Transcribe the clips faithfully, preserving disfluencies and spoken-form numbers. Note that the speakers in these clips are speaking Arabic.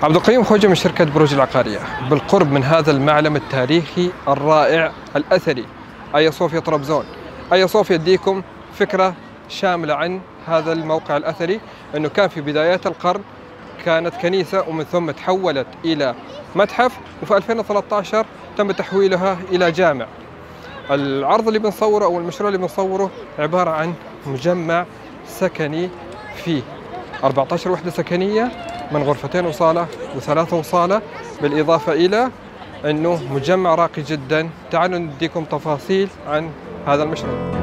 عبد القيوم خوجة من شركة بروج العقارية، بالقرب من هذا المعلم التاريخي الرائع الأثري آيا صوفيا طرابزون. آيا صوفيا يديكم فكرة شاملة عن هذا الموقع الأثري، أنه كان في بدايات القرن كانت كنيسة ومن ثم تحولت إلى متحف، وفي ألفين وثلاثة عشر تم تحويلها إلى جامع. العرض اللي بنصوره أو المشروع اللي بنصوره عبارة عن مجمع سكني فيه أربعة عشر وحدة سكنية من غرفتين وصالة وثلاثة وصالة، بالإضافة إلى أنه مجمع راقي جدا. تعالوا نديكم تفاصيل عن هذا المشروع.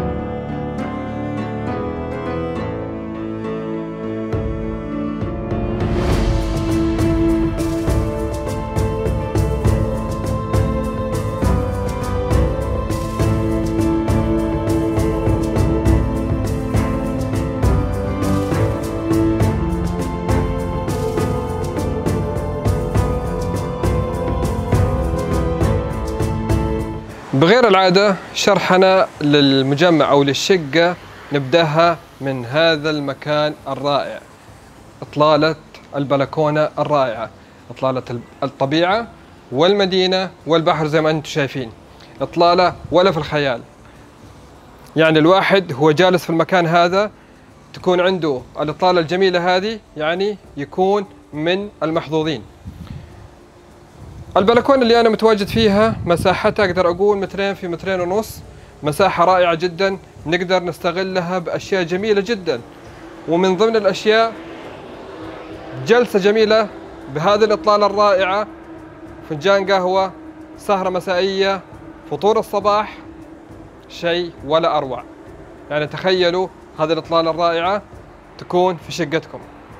بغير العادة شرحنا للمجمع أو للشقة نبدأها من هذا المكان الرائع، إطلالة البلكونة الرائعة، إطلالة الطبيعة والمدينة والبحر زي ما أنتم شايفين. إطلالة ولا في الخيال، يعني الواحد هو جالس في المكان هذا تكون عنده الإطلالة الجميلة هذه، يعني يكون من المحظوظين. البلكونة اللي أنا متواجد فيها مساحتها أقدر أقول مترين في مترين ونص، مساحة رائعة جدا نقدر نستغلها بأشياء جميلة جدا. ومن ضمن الأشياء جلسة جميلة بهذه الإطلالة الرائعة، فنجان قهوة، سهرة مسائية، فطور الصباح، شيء ولا أروع. يعني تخيلوا هذه الإطلالة الرائعة تكون في شقتكم.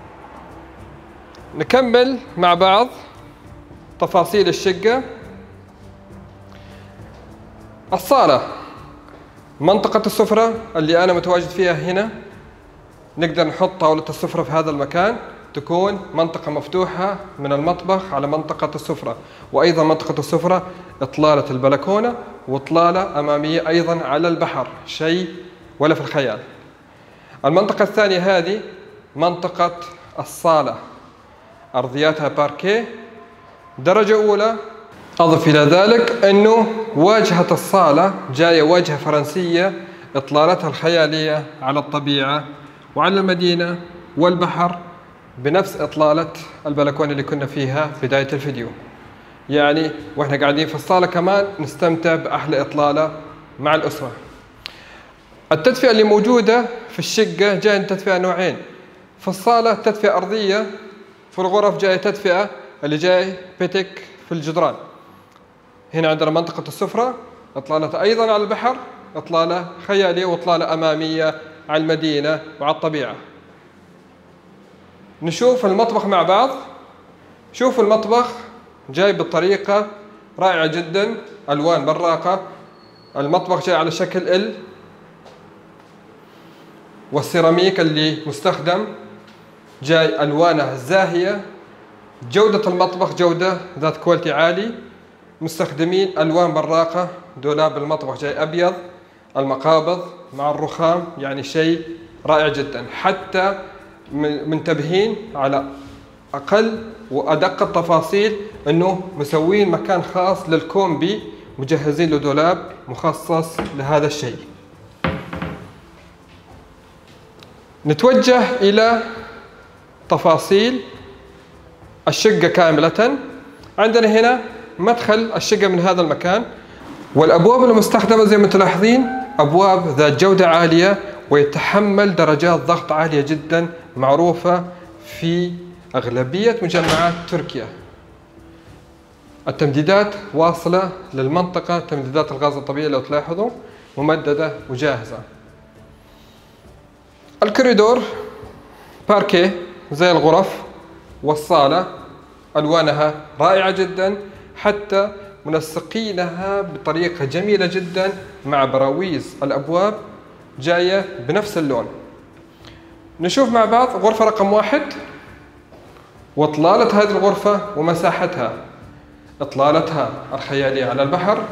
نكمل مع بعض تفاصيل الشقة. الصالة، منطقة السفرة اللي أنا متواجد فيها هنا، نقدر نحط طاولة السفرة في هذا المكان، تكون منطقة مفتوحة من المطبخ على منطقة السفرة. وأيضا منطقة السفرة إطلالة البلكونة وإطلالة أمامية أيضا على البحر، شيء ولا في الخيال. المنطقة الثانية هذه منطقة الصالة، أرضياتها باركيه درجة أولى. أضف إلى ذلك أنه واجهة الصالة جاية واجهة فرنسية، إطلالتها الخيالية على الطبيعة وعلى المدينة والبحر بنفس إطلالة البلكونة اللي كنا فيها في بداية الفيديو. يعني وإحنا قاعدين في الصالة كمان نستمتع بأحلى إطلالة مع الأسرة. التدفئة اللي موجودة في الشقة جاية تدفئة نوعين، في الصالة تدفئة أرضية، في الغرف جاية تدفئة اللي جاي بيتك في الجدران. هنا عندنا منطقة السفرة، إطلالة أيضا على البحر، إطلالة خيالية وإطلالة أمامية على المدينة وعلى الطبيعة. نشوف المطبخ مع بعض. شوفوا المطبخ جاي بطريقة رائعة جدا، ألوان براقة. المطبخ جاي على شكل ال، والسيراميك اللي مستخدم جاي ألوانه زاهية. جودة المطبخ جودة ذات كواليتي عالي، مستخدمين ألوان براقة. دولاب المطبخ جاي أبيض، المقابض مع الرخام، يعني شيء رائع جدا. حتى منتبهين على أقل وأدق التفاصيل، أنه مسوين مكان خاص للكومبي، مجهزين له دولاب مخصص لهذا الشيء. نتوجه إلى تفاصيل الشقة كاملة. عندنا هنا مدخل الشقة من هذا المكان، والأبواب المستخدمة زي ما تلاحظين أبواب ذات جودة عالية ويتحمل درجات ضغط عالية جدا، معروفة في أغلبية مجمعات تركيا. التمديدات واصلة للمنطقة، تمديدات الغاز الطبيعي لو تلاحظوا ممددة وجاهزة. الكوريدور باركيه زي الغرف، والصالة ألوانها رائعة جدا، حتى منسقينها بطريقة جميلة جدا مع براويز الأبواب جاية بنفس اللون. نشوف مع بعض غرفة رقم واحد وإطلالة هذه الغرفة ومساحتها، إطلالتها الخيالية على البحر.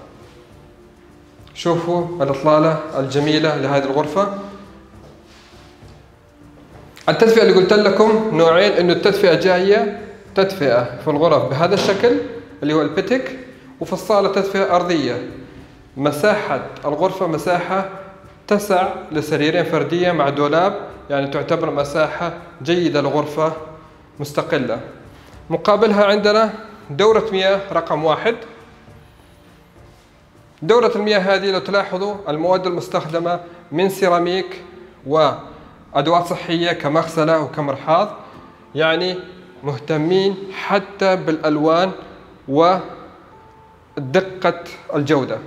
شوفوا الإطلالة الجميلة لهذه الغرفة. التدفئة اللي قلت لكم نوعين، انه التدفئة جاية تدفئة في الغرف بهذا الشكل اللي هو البتك، وفي الصالة تدفئة أرضية. مساحة الغرفة مساحة تسع لسريرين فردية مع دولاب، يعني تعتبر مساحة جيدة لغرفة مستقلة. مقابلها عندنا دورة مياه رقم واحد. دورة المياه هذه لو تلاحظوا المواد المستخدمة من سيراميك وأدوات صحية كمغسلة وكمرحاض، يعني مهتمين حتى بالألوان ودقة الجودة.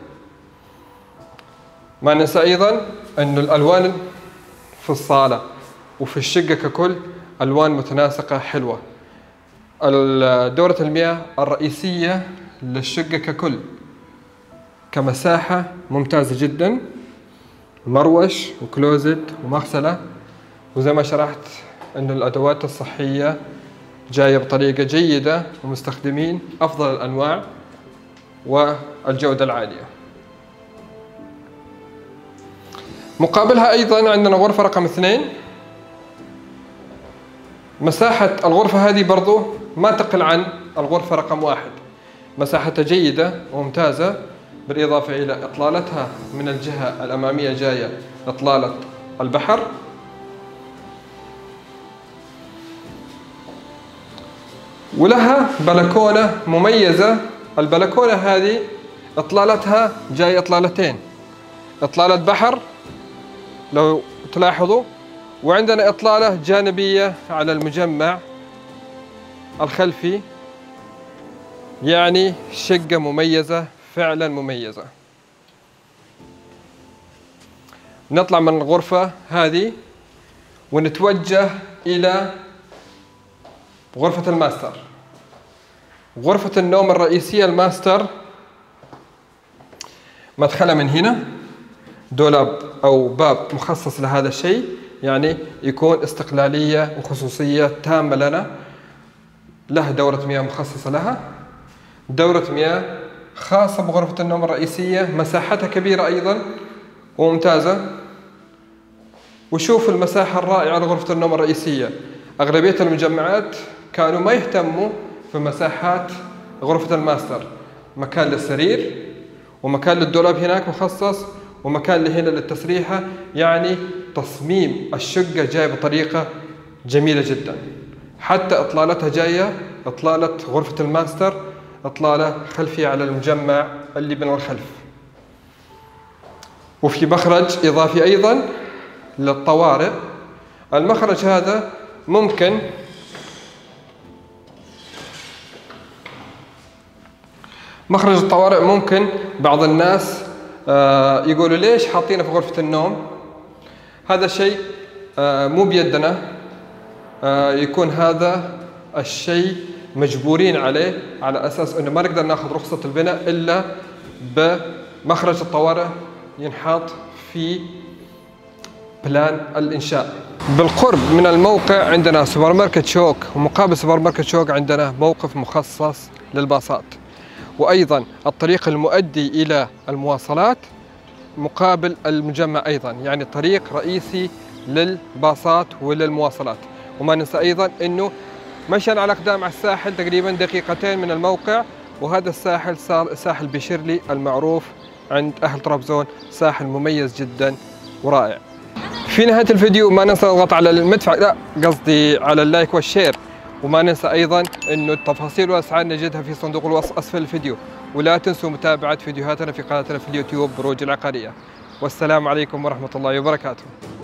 ما ننسى أيضا أن الألوان في الصالة وفي الشقة ككل ألوان متناسقة حلوة. دورة المياه الرئيسية للشقة ككل كمساحة ممتازة جدا، مروش وكلوزت ومغسلة، وزي ما شرحت أن الأدوات الصحية جاية بطريقة جيدة ومستخدمين أفضل الأنواع والجودة العالية. مقابلها أيضا عندنا غرفة رقم اثنين. مساحة الغرفة هذه برضو ما تقل عن الغرفة رقم واحد، مساحتها جيدة وممتازة، بالإضافة إلى إطلالتها من الجهة الأمامية جاية إطلالة البحر، ولها بلكونة مميزة. البلكونة هذه إطلالتها جاية إطلالتين، إطلالة بحر لو تلاحظوا، وعندنا إطلالة جانبية على المجمع الخلفي، يعني شقة مميزة فعلا مميزة. نطلع من الغرفة هذه ونتوجه إلى غرفة الماستر. غرفة النوم الرئيسية الماستر مدخلها من هنا، دولاب أو باب مخصص لهذا الشيء، يعني يكون استقلالية وخصوصية تامة لنا. له دورة مياه مخصصة لها، دورة مياه خاصة بغرفة النوم الرئيسية، مساحتها كبيرة أيضا وممتازة. وشوف المساحة الرائعة لغرفة النوم الرئيسية. أغلبية المجمعات كانوا ما يهتموا في مساحات غرفة الماستر، مكان للسرير ومكان للدولاب هناك مخصص ومكان لهنا للتسريحة، يعني تصميم الشقة جاي بطريقة جميلة جدا. حتى إطلالتها جاية إطلالة غرفة الماستر إطلالة خلفية على المجمع اللي من الخلف. وفي مخرج إضافي أيضا للطوارئ. المخرج هذا ممكن مخرج الطوارئ ممكن بعض الناس يقولوا ليش حاطينه في غرفة النوم. هذا شيء مو بيدنا، يكون هذا الشيء مجبورين عليه على أساس أنه ما نقدر ناخذ رخصة البناء إلا بمخرج الطوارئ ينحط في بلان الإنشاء. بالقرب من الموقع عندنا سوبر ماركت شوك، ومقابل سوبر ماركت شوك عندنا موقف مخصص للباصات، وأيضا الطريق المؤدي إلى المواصلات مقابل المجمع أيضا، يعني طريق رئيسي للباصات وللمواصلات. وما ننسى أيضا أنه مشى على أقدام على الساحل تقريبا دقيقتين من الموقع، وهذا الساحل ساحل بشيرلي المعروف عند أهل طرابزون، ساحل مميز جدا ورائع. في نهاية الفيديو ما ننسى نضغط على المدفع، لا قصدي على اللايك والشير، وما ننسى أيضا أنه التفاصيل والأسعار نجدها في صندوق الوصف أسفل الفيديو. ولا تنسوا متابعة فيديوهاتنا في قناتنا في اليوتيوب بروج العقارية. والسلام عليكم ورحمة الله وبركاته.